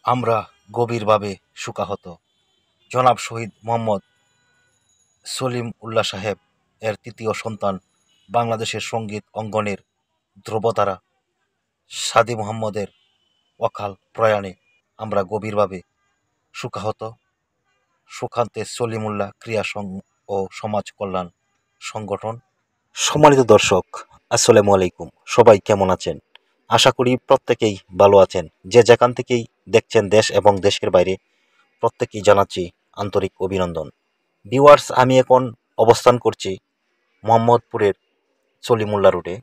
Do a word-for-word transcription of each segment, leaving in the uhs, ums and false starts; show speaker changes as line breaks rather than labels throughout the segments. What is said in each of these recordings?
আমরা গভীরভাবে শোকাহত। জনাব শহীদ মোহাম্মদ সলিম উল্লাহ সাহেব এর তৃতীয় সন্তান, বাংলাদেশের সঙ্গীত অঙ্গনের ধ্রুবতারা সাদি মোহাম্মদের অকাল প্রয়াণে আমরা গভীরভাবে শোকাহত। সুখান্তে সলিমুল্লাহ ক্রিয়া ও সমাজ কল্যাণ সংগঠন। সম্মানিত দর্শক, আসসালামু আলাইকুম। সবাই কেমন আছেন? আশা করি প্রত্যেকেই ভালো আছেন। যে যেখান থেকেই দেখছেন দেশ এবং দেশের বাইরে, প্রত্যেকেই জানাচ্ছি আন্তরিক অভিনন্দন। ভিউয়ার্স, আমি এখন অবস্থান করছি মোহাম্মদপুরের সলিমুল্লাহ রোডে।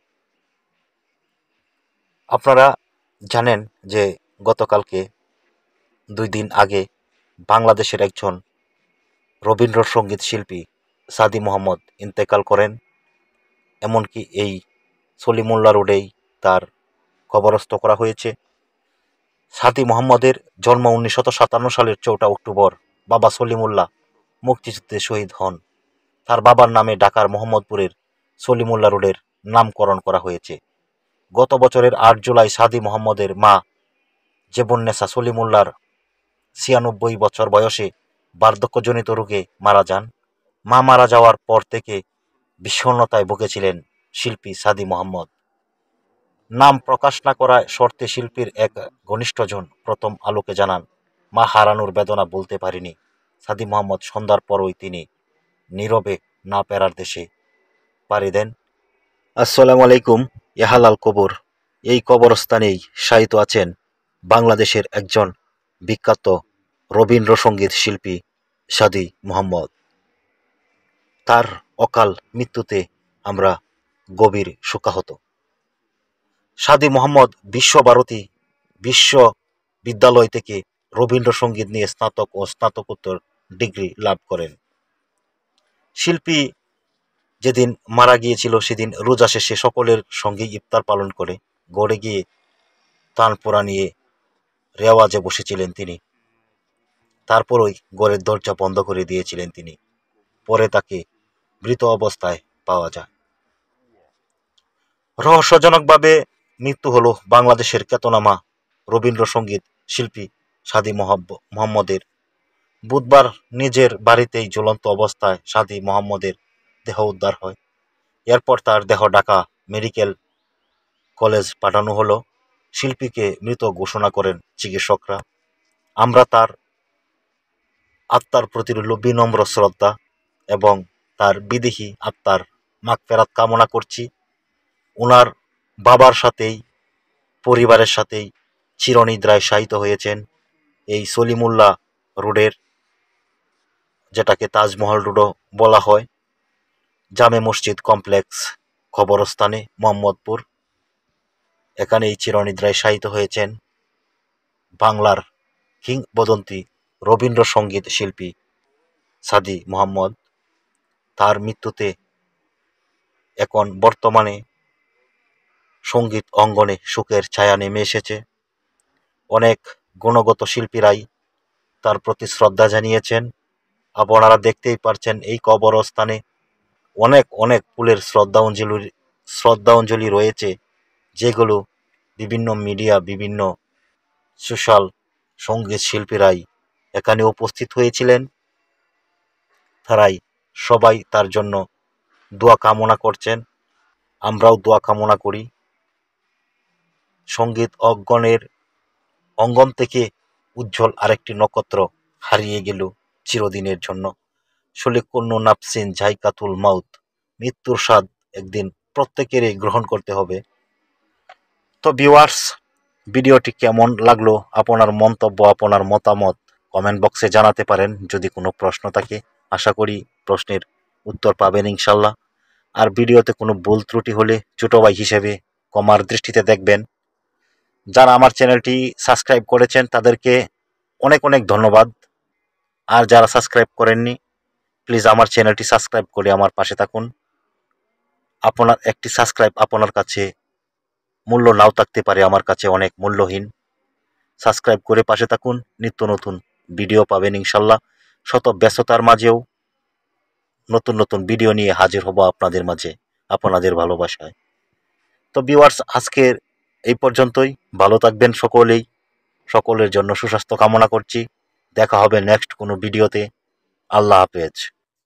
আপনারা জানেন যে গতকালকে দুই দিন আগে বাংলাদেশের একজন রবীন্দ্রসঙ্গীত শিল্পী সাদি মোহাম্মদ ইন্তেকাল করেন। এমনকি এই সলিমুল্লাহ রোডেই তার কবরস্থ করা হয়েছে। সাদি মোহাম্মদের জন্ম উনিশশো সাতান্ন সালের চৌঠা অক্টোবর। বাবা সলিমুল্লাহ মুক্তিযুদ্ধে শহীদ হন। তার বাবার নামে ঢাকার মোহাম্মদপুরের সলিমুল্লাহ রোডের নামকরণ করা হয়েছে। গত বছরের আট জুলাই সাদি মোহাম্মদের মা জেবুন্নেসা সলিমুল্লাহর ছিয়ানব্বই বছর বয়সে বার্ধক্যজনিত রোগে মারা যান। মা মারা যাওয়ার পর থেকে বিষণ্ণতায় ভুগেছিলেন শিল্পী সাদি মোহাম্মদ। নাম প্রকাশ না করায় শর্তে শিল্পীর এক ঘনিষ্ঠজন প্রথম আলোকে জানান, মা হারানোর বেদনা বলতে পারিনি। সাদি মোহাম্মদ সন্ধ্যার পরই তিনি নীরবে না পেরার দেশে পাড়ি দেন। আসসালামু আলাইকুম। ইহালাল কবর। এই কবরস্থানেই শায়িত আছেন বাংলাদেশের একজন বিখ্যাত রবীন্দ্রসঙ্গীত শিল্পী সাদি মোহাম্মদ। তার অকাল মৃত্যুতে আমরা গভীর শোকাহত। সাদি মোহাম্মদ বিশ্বভারতী বিশ্ববিদ্যালয় থেকে রবীন্দ্রসঙ্গীত নিয়ে স্নাতক ও স্নাতকোত্তর ডিগ্রি লাভ করেন। শিল্পী যেদিন মারা গিয়েছিল সেদিন রোজা শেষে সকলের সঙ্গে ইফতার পালন করে গড়ে গিয়ে তানপুরা নিয়ে রেওয়াজে বসেছিলেন তিনি। তারপরই গড়ের দরজা বন্ধ করে দিয়েছিলেন তিনি। পরে তাকে মৃত অবস্থায় পাওয়া যায়। রহস্যজনকভাবে মৃত্যু হলো বাংলাদেশের খ্যাতনামা রবীন্দ্রসঙ্গীত শিল্পী সাদি মোহাম্মদের। বুধবার নিজের বাড়িতেই ঝুলন্ত অবস্থায় সাদি মোহাম্মদের দেহ উদ্ধার হয়। এরপর তার দেহ ঢাকা মেডিকেল কলেজ পাঠানো হলো। শিল্পীকে মৃত ঘোষণা করেন চিকিৎসকরা। আমরা তার আত্মার প্রতি রইল বিনম্র শ্রদ্ধা এবং তার বিদেহী আত্মার মাগফিরাত কামনা করছি। ওনার বাবার সাথেই পরিবারের সাথেই চিরনিদ্রায় শায়িত হয়েছেন এই সলিমুল্লাহ রোডের, যেটাকে তাজমহল রোডও বলা হয়, জামে মসজিদ কমপ্লেক্স কবরস্থানে মোহাম্মদপুর। এখানেই চিরনিদ্রায় শায়িত হয়েছেন বাংলার কিংবদন্তি রবীন্দ্রসঙ্গীত শিল্পী সাদি মোহাম্মদ। তার মৃত্যুতে এখন বর্তমানে সঙ্গীত অঙ্গনে শোকের ছায়া নেমে এসেছে। অনেক গুণগত শিল্পীরাই তার প্রতি শ্রদ্ধা জানিয়েছেন। আপনারা দেখতেই পারছেন এই কবরস্থানে অনেক অনেক ফুলের শ্রদ্ধাঞ্জলি শ্রদ্ধাঞ্জলি রয়েছে, যেগুলো বিভিন্ন মিডিয়া, বিভিন্ন সোশ্যাল সঙ্গীত শিল্পীরাই এখানে উপস্থিত হয়েছিলেন। তারাই সবাই তার জন্য দোয়া কামনা করছেন। আমরাও দোয়া কামনা করি। সঙ্গীত অঙ্গনের অঙ্গন থেকে উজ্জ্বল আরেকটি নক্ষত্র হারিয়ে গেল চিরদিনের জন্য। সলিকুল্লু নাফসিন জাইকাতুল মাউত। মৃত্যুর স্বাদ একদিন প্রত্যেকেরই গ্রহণ করতে হবে। তো ভিউয়ার্স, ভিডিওটি কেমন লাগলো আপনার মন্তব্য, আপনার মতামত কমেন্ট বক্সে জানাতে পারেন। যদি কোনো প্রশ্ন থাকে আশা করি প্রশ্নের উত্তর পাবেন ইনশাল্লাহ। আর ভিডিওতে কোনো ভুল ত্রুটি হলে ছোট ভাই হিসেবে ক্ষমার দৃষ্টিতে দেখবেন। যারা আমার চ্যানেলটি সাবস্ক্রাইব করেছেন তাদেরকে অনেক অনেক ধন্যবাদ। আর যারা সাবস্ক্রাইব করেননি, প্লিজ আমার চ্যানেলটি সাবস্ক্রাইব করে আমার পাশে থাকুন। আপনার একটি সাবস্ক্রাইব আপনার কাছে মূল্য নাও থাকতে পারে, আমার কাছে অনেক মূল্যহীন। সাবস্ক্রাইব করে পাশে থাকুন, নিত্য নতুন ভিডিও পাবেন ইনশাল্লাহ। শত ব্যস্ততার মাঝেও নতুন নতুন ভিডিও নিয়ে হাজির হব আপনাদের মাঝে আপনাদের ভালোবাসায়। তো ভিউয়ার্স, আজকের এই পর্যন্তই। ভালো থাকবেন সকলেই, সকলের জন্য সুস্বাস্থ্য কামনা করছি। দেখা হবে নেক্সট কোনো ভিডিওতে। আল্লাহ হাফেজ।